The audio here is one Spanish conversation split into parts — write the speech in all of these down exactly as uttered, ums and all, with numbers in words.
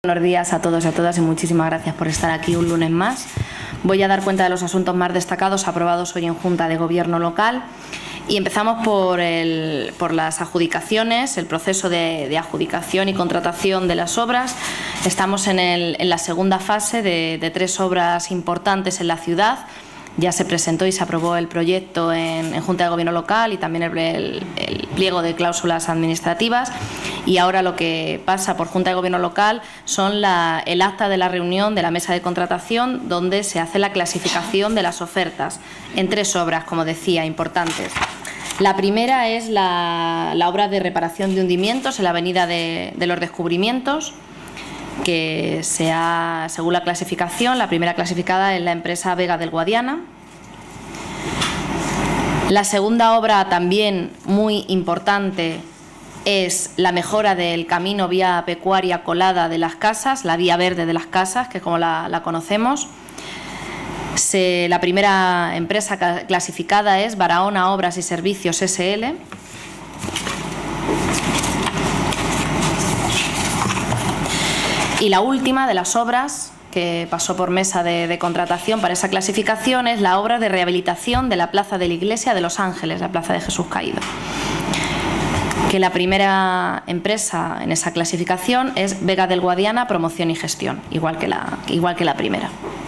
Buenos días a todos y a todas y muchísimas gracias por estar aquí un lunes más. Voy a dar cuenta de los asuntos más destacados aprobados hoy en Junta de Gobierno local y empezamos por, el, por las adjudicaciones, el proceso de, de adjudicación y contratación de las obras. Estamos en, el, en la segunda fase de, de tres obras importantes en la ciudad. Ya se presentó y se aprobó el proyecto en, en Junta de Gobierno local y también el, el, el pliego de cláusulas administrativas. Y ahora lo que pasa por Junta de Gobierno local son la, el acta de la reunión de la mesa de contratación, donde se hace la clasificación de las ofertas en tres obras, como decía, importantes. La primera es la, la obra de reparación de hundimientos en la avenida de, de los Descubrimientos, que se ha, según la clasificación, la primera clasificada es la empresa Vega del Guadiana. La segunda obra, también muy importante, es la mejora del camino vía pecuaria colada de las casas, la vía verde de las casas, que es como la, la conocemos. Se, la primera empresa clasificada es Barahona Obras y Servicios ese ele. Y la última de las obras que pasó por mesa de, de contratación para esa clasificación es la obra de rehabilitación de la plaza de la Iglesia de Los Ángeles, la plaza de Jesús Caído. Que la primera empresa en esa clasificación es Vega del Guadiana Promoción y Gestión, igual que la, igual que la primera.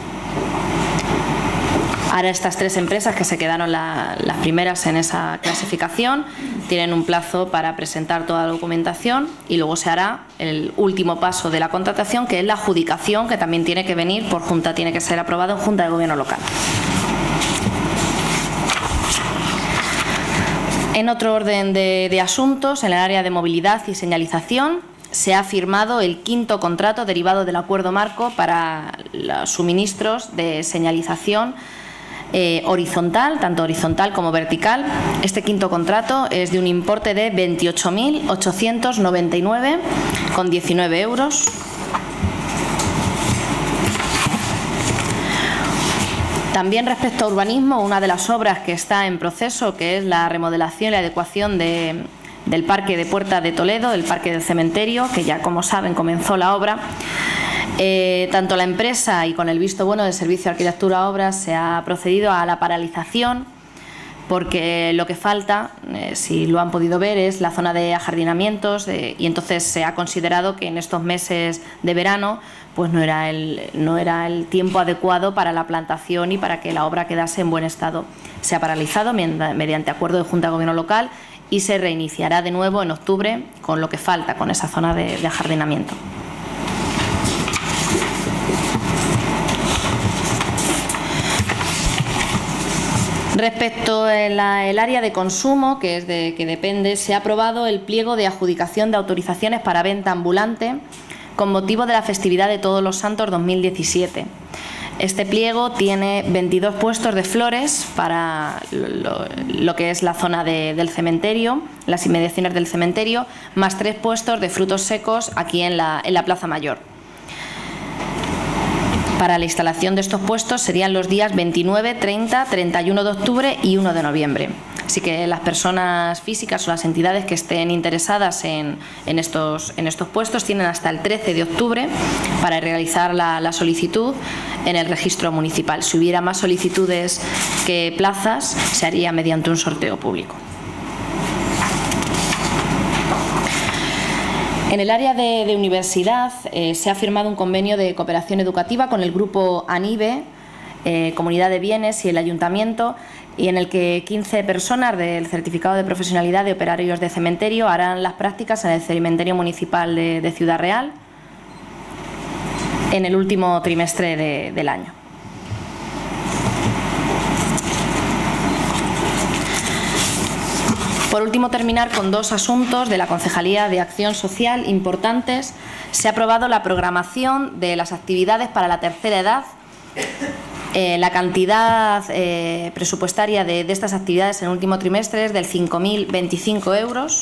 Ahora estas tres empresas que se quedaron la, las primeras en esa clasificación tienen un plazo para presentar toda la documentación y luego se hará el último paso de la contratación, que es la adjudicación, que también tiene que venir por Junta, tiene que ser aprobado en Junta de Gobierno local. En otro orden de, de asuntos, en el área de movilidad y señalización, se ha firmado el quinto contrato derivado del acuerdo marco para los suministros de señalización Eh, horizontal, tanto horizontal como vertical. Este quinto contrato es de un importe de veintiocho mil ochocientos noventa y nueve con diecinueve euros. También respecto a urbanismo, una de las obras que está en proceso, que es la remodelación y la adecuación de, del Parque de Puerta de Toledo, del Parque del Cementerio, que ya, como saben, comenzó la obra. Eh, tanto la empresa y con el visto bueno del Servicio de Arquitectura Obras se ha procedido a la paralización, porque lo que falta, eh, si lo han podido ver, es la zona de ajardinamientos, eh, y entonces se ha considerado que en estos meses de verano pues no era el, no era el tiempo adecuado para la plantación y para que la obra quedase en buen estado. Se ha paralizado mediante acuerdo de Junta de Gobierno local y se reiniciará de nuevo en octubre con lo que falta, con esa zona de, de ajardinamiento. Respecto al área de consumo, que es de que depende, se ha aprobado el pliego de adjudicación de autorizaciones para venta ambulante con motivo de la festividad de Todos los Santos dos mil diecisiete. Este pliego tiene veintidós puestos de flores para lo, lo que es la zona de, del cementerio, las inmediaciones del cementerio, más tres puestos de frutos secos aquí en la, en la Plaza Mayor. Para la instalación de estos puestos serían los días veintinueve, treinta, treinta y uno de octubre y uno de noviembre. Así que las personas físicas o las entidades que estén interesadas en, en, estos, en estos puestos tienen hasta el trece de octubre para realizar la, la solicitud en el registro municipal. Si hubiera más solicitudes que plazas, se haría mediante un sorteo público. En el área de, de universidad eh, se ha firmado un convenio de cooperación educativa con el grupo ANIBE, eh, Comunidad de Bienes y el Ayuntamiento, y en el que quince personas del certificado de profesionalidad de operarios de cementerio harán las prácticas en el cementerio municipal de, de Ciudad Real en el último trimestre de, del año. Por último, terminar con dos asuntos de la Concejalía de Acción Social importantes. Se ha aprobado la programación de las actividades para la tercera edad. Eh, la cantidad eh, presupuestaria de, de estas actividades en el último trimestre es de cinco mil veinticinco euros.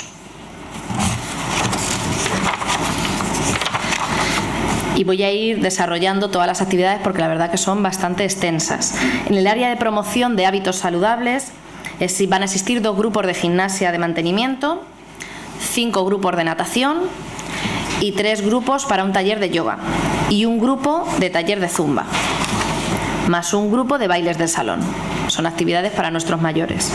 Y voy a ir desarrollando todas las actividades porque la verdad que son bastante extensas. En el área de promoción de hábitos saludables, van a existir dos grupos de gimnasia de mantenimiento, cinco grupos de natación y tres grupos para un taller de yoga y un grupo de taller de zumba, más un grupo de bailes del salón. Son actividades para nuestros mayores.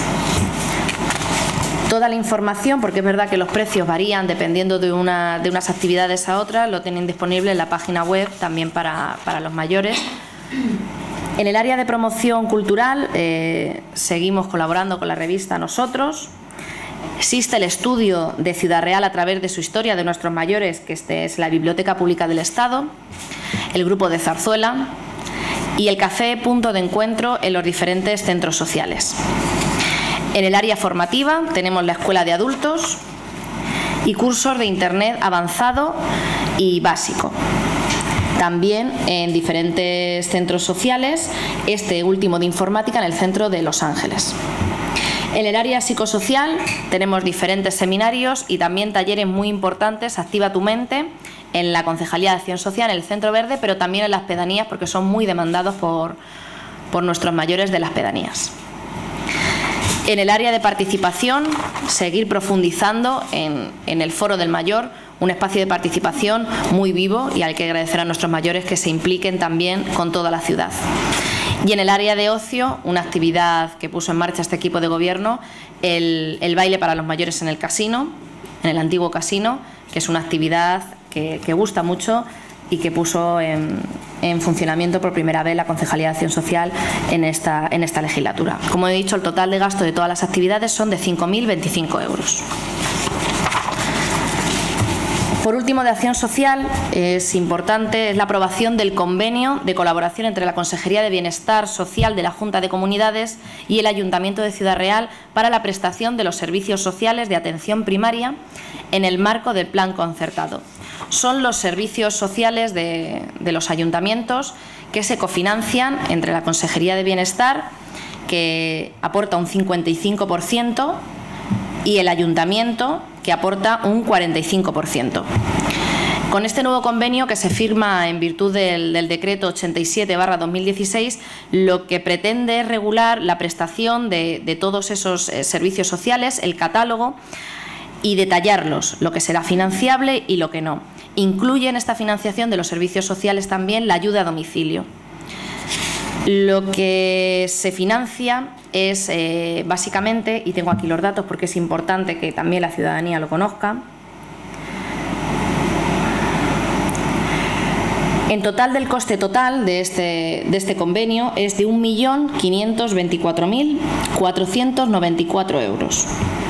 Toda la información, porque es verdad que los precios varían dependiendo de, una, de unas actividades a otras, lo tienen disponible en la página web también para, para los mayores. En el área de promoción cultural eh, seguimos colaborando con la revista Nosotros. Existe el estudio de Ciudad Real a través de su historia de nuestros mayores, que este es la Biblioteca Pública del Estado, el grupo de Zarzuela y el café punto de encuentro en los diferentes centros sociales. En el área formativa tenemos la Escuela de Adultos y cursos de Internet avanzado y básico. También en diferentes centros sociales, este último de informática en el centro de Los Ángeles. En el área psicosocial tenemos diferentes seminarios y también talleres muy importantes, Activa tu mente, en la Concejalía de Acción Social, en el Centro Verde, pero también en las pedanías porque son muy demandados por, por nuestros mayores de las pedanías. En el área de participación, seguir profundizando en, en el Foro del Mayor, un espacio de participación muy vivo y hay que agradecer a nuestros mayores que se impliquen también con toda la ciudad. Y en el área de ocio, una actividad que puso en marcha este equipo de gobierno, el, el baile para los mayores en el casino, en el antiguo casino, que es una actividad que, que gusta mucho y que puso en, en funcionamiento por primera vez la Concejalía de Acción Social en esta, en esta legislatura. Como he dicho, el total de gasto de todas las actividades son de cinco mil veinticinco euros. Por último, de Acción Social, es importante es la aprobación del convenio de colaboración entre la Consejería de Bienestar Social de la Junta de Comunidades y el Ayuntamiento de Ciudad Real para la prestación de los servicios sociales de atención primaria en el marco del plan concertado. Son los servicios sociales de, de los ayuntamientos que se cofinancian entre la Consejería de Bienestar, que aporta un cincuenta y cinco por ciento, y el ayuntamiento, que aporta un cuarenta y cinco por ciento. Con este nuevo convenio que se firma en virtud del, del decreto ochenta y siete barra dos mil dieciséis, lo que pretende es regular la prestación de, de todos esos eh, servicios sociales, el catálogo, y detallarlos, lo que será financiable y lo que no. Incluye en esta financiación de los servicios sociales también la ayuda a domicilio. Lo que se financia es eh, básicamente, y tengo aquí los datos porque es importante que también la ciudadanía lo conozca, en total del coste total de este, de este convenio es de un millón quinientos veinticuatro mil cuatrocientos noventa y cuatro euros.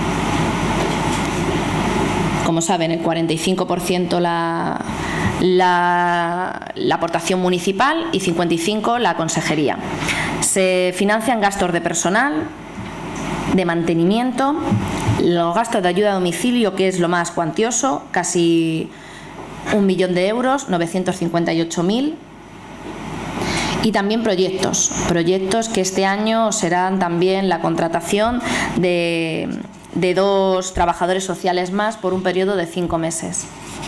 Como saben, el cuarenta y cinco por ciento la, la, la aportación municipal y cincuenta y cinco por ciento la consejería. Se financian gastos de personal, de mantenimiento, los gastos de ayuda a domicilio, que es lo más cuantioso, casi un millón de euros, novecientos cincuenta y ocho mil. Y también proyectos, proyectos que este año serán también la contratación de... de dos trabajadores sociales más por un periodo de cinco meses.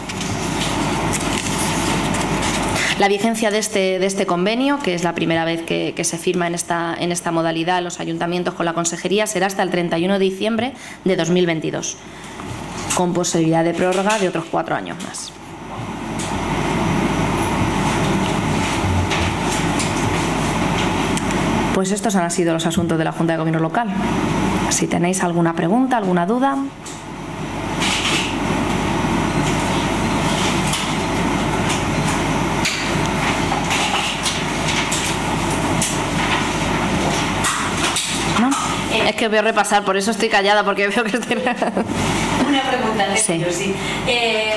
La vigencia de este, de este convenio, que es la primera vez que, que se firma en esta, en esta modalidad los ayuntamientos con la consejería, será hasta el treinta y uno de diciembre de dos mil veintidós, con posibilidad de prórroga de otros cuatro años más. Pues estos han sido los asuntos de la Junta de Gobierno Local. Si tenéis alguna pregunta, alguna duda. ¿No? Eh, es que voy a repasar, por eso estoy callada, porque veo que estoy... Una pregunta, sí. Yo, sí. Eh,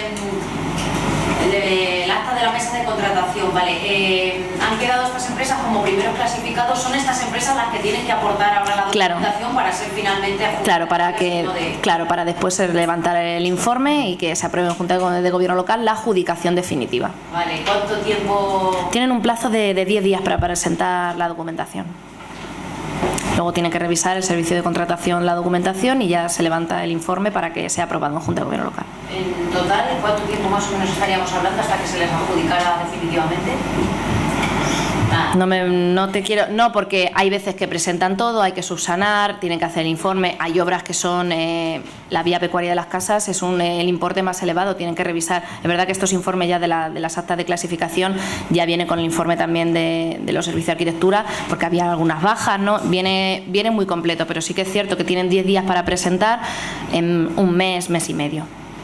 el acta de la mesa de contratación, vale, eh, han quedado estas empresas como primeros clasificados. ¿Son estas empresas las que tienen que aportar ahora la documentación, claro, para ser finalmente adjudicadas? Claro, para que, de... claro, para después levantar el informe y que se apruebe en Junta de Gobierno Local la adjudicación definitiva. Vale, ¿cuánto tiempo? Tienen un plazo de, de diez días para presentar la documentación. Luego tiene que revisar el servicio de contratación la documentación y ya se levanta el informe para que sea aprobado en Junta de Gobierno Local. En total, ¿cuánto tiempo más o menos estaríamos hablando hasta que se les adjudicara definitivamente? Ah, No, me, no te quiero, no, porque hay veces que presentan todo, hay que subsanar, tienen que hacer el informe, hay obras que son, eh, la vía pecuaria de las casas es un, eh, el importe más elevado, tienen que revisar. Es verdad que estos informes ya de, la, de las actas de clasificación ya viene con el informe también de, de los servicios de arquitectura, porque había algunas bajas, ¿no? Viene, viene muy completo, pero sí que es cierto que tienen diez días para presentar en un mes, mes y medio.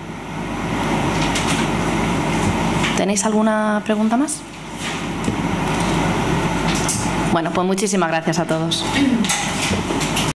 ¿Tenéis alguna pregunta más? Bueno, pues muchísimas gracias a todos.